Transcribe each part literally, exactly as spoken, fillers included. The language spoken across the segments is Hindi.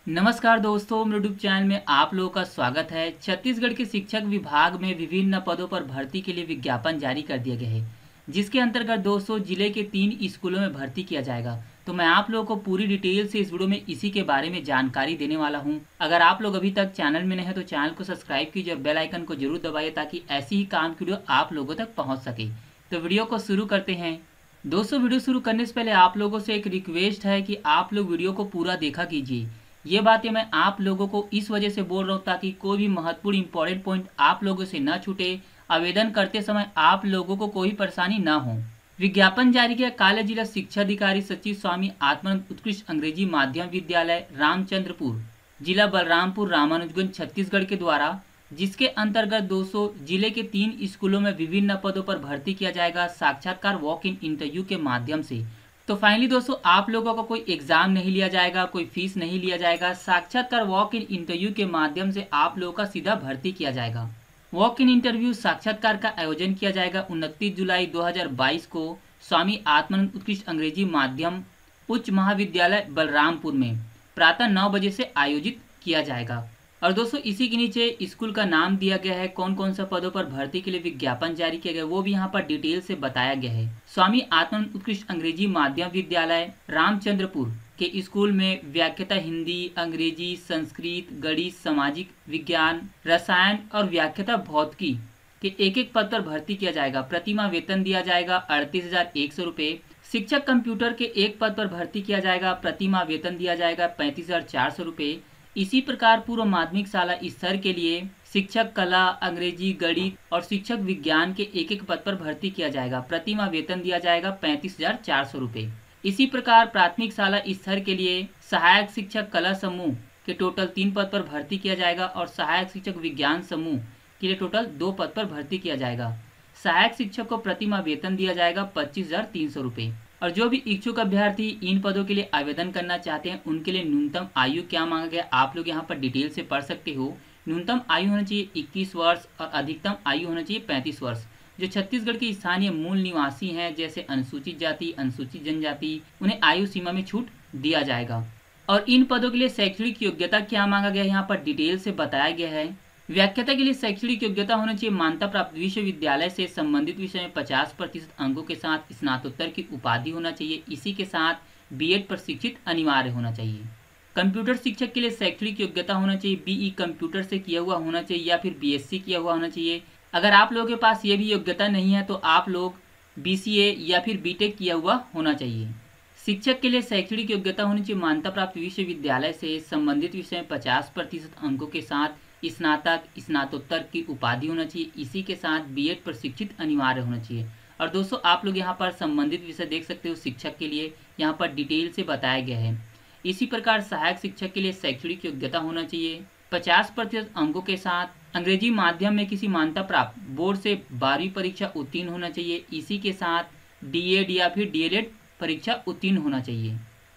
नमस्कार दोस्तों, मेरे यूट्यूब चैनल में आप लोगों का स्वागत है। छत्तीसगढ़ के शिक्षक विभाग में विभिन्न पदों पर भर्ती के लिए विज्ञापन जारी कर दिया गया है, जिसके अंतर्गत दोस्तों जिले के तीन स्कूलों में भर्ती किया जाएगा। तो मैं आप लोगों को पूरी डिटेल से इस वीडियो में इसी के बारे में जानकारी देने वाला हूं। अगर आप लोग अभी तक चैनल में नहीं है तो चैनल को सब्सक्राइब कीजिए और बेल आइकन को जरूर दबाइए ताकि ऐसी ही काम की वीडियो आप लोगों तक पहुँच सके। तो वीडियो को शुरू करते हैं। दोस्तों, वीडियो शुरू करने से पहले आप लोगों से एक रिक्वेस्ट है कि आप लोग वीडियो को पूरा देखा कीजिए। ये बातें मैं आप लोगों को इस वजह से बोल रहा हूँ ताकि कोई भी महत्वपूर्ण इंपॉर्टेंट पॉइंट आप लोगों से न छूटे। आवेदन करते समय आप लोगों को कोई परेशानी न हो। विज्ञापन जारी किया काले जिला शिक्षा अधिकारी सचिव स्वामी आत्मानंद उत्कृष्ट अंग्रेजी माध्यम विद्यालय रामचंद्रपुर, जिला बलरामपुर, रामानुजगंज, छत्तीसगढ़ के द्वारा, जिसके अंतर्गत दो सौ जिले के तीन स्कूलों में विभिन्न पदों पर भर्ती किया जाएगा साक्षात्कार वॉक इन इंटरव्यू के माध्यम से। तो फाइनली दोस्तों, आप लोगों का कोई एग्जाम नहीं लिया जाएगा, कोई फीस नहीं लिया जाएगा। साक्षात्कार वॉक इन इंटरव्यू के माध्यम से आप लोगों का सीधा भर्ती किया जाएगा। वॉक इन इंटरव्यू साक्षात्कार का आयोजन किया जाएगा उनतीस जुलाई दो हज़ार बाईस को स्वामी आत्मानंद उत्कृष्ट अंग्रेजी माध्यम उच्च महाविद्यालय बलरामपुर में प्रातः नौ बजे से आयोजित किया जाएगा। और दोस्तों, इसी के नीचे स्कूल का नाम दिया गया है, कौन कौन सा पदों पर भर्ती के लिए विज्ञापन जारी किया गया वो भी यहाँ पर डिटेल से बताया गया है। स्वामी आत्मानंद उत्कृष्ट अंग्रेजी माध्यम विद्यालय रामचंद्रपुर के स्कूल में व्याख्याता हिंदी, अंग्रेजी, संस्कृत, गणित, सामाजिक विज्ञान, रसायन और व्याख्याता भौतिकी के एक एक पद पर भर्ती किया जाएगा। प्रतिमा वेतन दिया जाएगा अड़तीस हजार एक सौ रुपये। शिक्षक कंप्यूटर के एक पद पर भर्ती किया जाएगा। प्रतिमा वेतन दिया जाएगा पैंतीस हजार चार सौ रुपये। इसी प्रकार पूर्व माध्यमिक शाला स्तर के लिए शिक्षक कला, अंग्रेजी, गणित और शिक्षक विज्ञान के एक एक पद पर भर्ती किया जाएगा। प्रतिमा वेतन दिया जाएगा पैंतीस हजार चार सौ रुपये। इसी प्रकार प्राथमिक शाला स्तर के लिए सहायक शिक्षक कला समूह के टोटल तीन पद पर भर्ती किया जाएगा और सहायक शिक्षक विज्ञान समूह के लिए टोटल दो पद पर भर्ती किया जाएगा। सहायक शिक्षक को प्रतिमा वेतन दिया जाएगा पच्चीस हजार तीन सौ रुपये। और जो भी इच्छुक अभ्यर्थी इन पदों के लिए आवेदन करना चाहते हैं उनके लिए न्यूनतम आयु क्या मांगा गया आप लोग यहाँ पर डिटेल से पढ़ सकते हो। न्यूनतम आयु होना चाहिए इक्कीस वर्ष और अधिकतम आयु होना चाहिए पैंतीस वर्ष। जो छत्तीसगढ़ के स्थानीय मूल निवासी हैं जैसे अनुसूचित जाति, अनुसूचित जनजाति, उन्हें आयु सीमा में छूट दिया जाएगा। और इन पदों के लिए शैक्षणिक योग्यता क्या मांगा गया यहाँ पर डिटेल से बताया गया है। व्याख्याता के लिए शैक्षणिक योग्यता होना चाहिए मान्यता प्राप्त विश्वविद्यालय से संबंधित विषय में पचास प्रतिशत अंकों के साथ स्नातकोत्तर की उपाधि होना चाहिए। इसी के साथ बीएड प्रशिक्षित अनिवार्य होना चाहिए। कंप्यूटर शिक्षक के लिए शैक्षणिक योग्यता होना चाहिए बीई कंप्यूटर से किया हुआ होना चाहिए या फिर बीएससी किया हुआ होना चाहिए। अगर आप लोगों के पास ये भी योग्यता नहीं है तो आप लोग बीसीए या फिर बीटेक किया हुआ होना चाहिए। शिक्षक के लिए शैक्षणिक योग्यता होनी चाहिए मान्यता प्राप्त विश्वविद्यालय से संबंधित विषय में पचास प्रतिशत अंकों के साथ स्नातक स्नातकोत्तर की उपाधि होना चाहिए। इसी के साथ बीएड प्रशिक्षित अनिवार्य होना चाहिए। और दोस्तों, आप लोग यहाँ पर संबंधित विषय देख सकते हो शिक्षक के लिए यहाँ पर डिटेल से बताया गया है। इसी प्रकार सहायक शिक्षक के लिए शैक्षणिक योग्यता होना चाहिए पचास प्रतिशत अंकों के साथ अंग्रेजी माध्यम में किसी मान्यता प्राप्त बोर्ड से बारहवीं परीक्षा उत्तीर्ण होना चाहिए। इसी के साथ डीएड या फिर डीएलएड परीक्षा उत्तीर्ण होना चाहिए।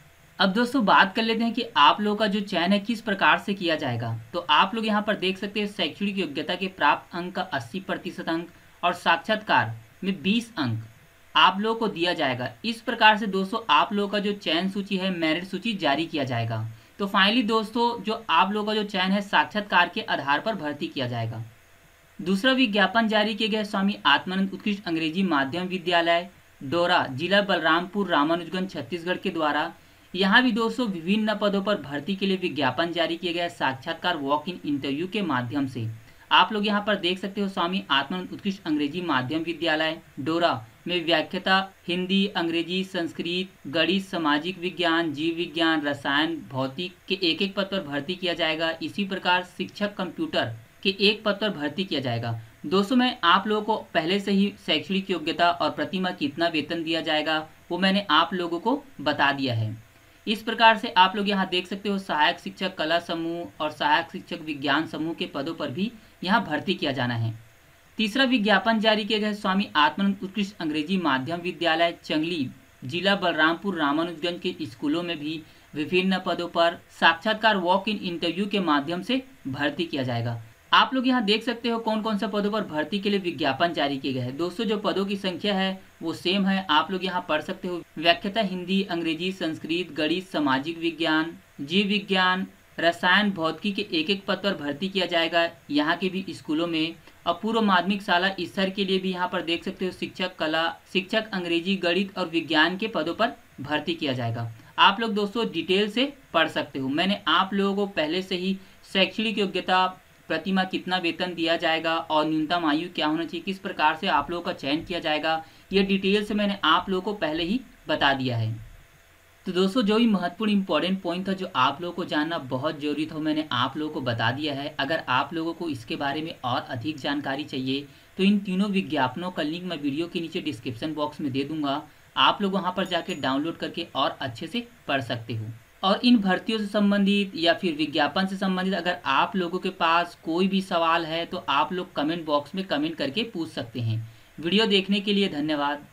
अब दोस्तों, बात कर लेते हैं कि आप लोगों का जो चयन है किस प्रकार से किया जाएगा। तो आप लोग यहाँ पर देख सकते हैं शैक्षणिक योग्यता के प्राप्त अंक का अस्सी प्रतिशत अंक और साक्षात्कार में बीस अंक आप लोगों को दिया जाएगा। इस प्रकार से दोस्तों आप लोगों का जो चयन सूची है, मेरिट सूची जारी किया जाएगा। तो फाइनली दोस्तों, जो आप लोगों का जो चयन है साक्षात्कार के आधार पर भर्ती किया जाएगा। दूसरा विज्ञापन जारी किया गया स्वामी आत्मानंद उत्कृष्ट अंग्रेजी माध्यम विद्यालय डोरा, जिला बलरामपुर, रामानुजगंज, छत्तीसगढ़ के द्वारा। यहाँ भी दोस्तों विभिन्न पदों पर भर्ती के लिए विज्ञापन जारी किया गया साक्षात्कार वॉक इन इंटरव्यू के माध्यम से। आप लोग यहाँ पर देख सकते हो स्वामी आत्मानंद उत्कृष्ट अंग्रेजी माध्यम विद्यालय डोरा में व्याख्याता हिंदी, अंग्रेजी, संस्कृत, गणित, सामाजिक विज्ञान, जीव विज्ञान, रसायन, भौतिक के एक एक पद पर भर्ती किया जाएगा। इसी प्रकार शिक्षक कंप्यूटर के एक पद पर भर्ती किया जाएगा। दोस्तों, मैं आप लोगों को पहले से ही शैक्षणिक योग्यता और प्रतिमा कितना वेतन दिया जाएगा वो मैंने आप लोगों को बता दिया है। इस प्रकार से आप लोग यहाँ देख सकते हो सहायक शिक्षक कला समूह और सहायक शिक्षक विज्ञान समूह के पदों पर भी यहाँ भर्ती किया जाना है। तीसरा विज्ञापन जारी किया गया स्वामी आत्मानंद उत्कृष्ट अंग्रेजी माध्यम विद्यालय चंगली, जिला बलरामपुर, रामानुजगंज के स्कूलों में भी विभिन्न पदों पर साक्षात्कार वॉक इन इंटरव्यू के माध्यम से भर्ती किया जाएगा। आप लोग यहाँ देख सकते हो कौन कौन सा पदों पर भर्ती के लिए विज्ञापन जारी किए गए हैं। दोस्तों, जो पदों की संख्या है वो सेम है, आप लोग यहाँ पढ़ सकते हो। व्याख्याता हिंदी, अंग्रेजी, संस्कृत, गणित, सामाजिक विज्ञान, जीव विज्ञान, रसायन भौतिकी के एक एक पद पर भर्ती किया जाएगा यहाँ के भी स्कूलों में। और पूर्व माध्यमिक शाला स्तर के लिए भी यहाँ पर देख सकते हो शिक्षक कला, शिक्षक अंग्रेजी, गणित और विज्ञान के पदों पर भर्ती किया जाएगा। आप लोग दोस्तों डिटेल से पढ़ सकते हो। मैंने आप लोगों को पहले से ही शैक्षणिक योग्यता, प्रतिमाह कितना वेतन दिया जाएगा और न्यूनतम आयु क्या होना चाहिए, किस प्रकार से आप लोगों का चयन किया जाएगा, ये डिटेल से मैंने आप लोगों को पहले ही बता दिया है। तो दोस्तों जो भी महत्वपूर्ण इंपॉर्टेंट पॉइंट था जो आप लोगों को जानना बहुत जरूरी था, मैंने आप लोगों को बता दिया है। अगर आप लोगों को इसके बारे में और अधिक जानकारी चाहिए तो इन तीनों विज्ञापनों का लिंक मैं वीडियो के नीचे डिस्क्रिप्शन बॉक्स में दे दूंगा। आप लोग वहां पर जाके डाउनलोड करके और अच्छे से पढ़ सकते हो। और इन भर्तियों से संबंधित या फिर विज्ञापन से संबंधित अगर आप लोगों के पास कोई भी सवाल है तो आप लोग कमेंट बॉक्स में कमेंट करके पूछ सकते हैं। वीडियो देखने के लिए धन्यवाद।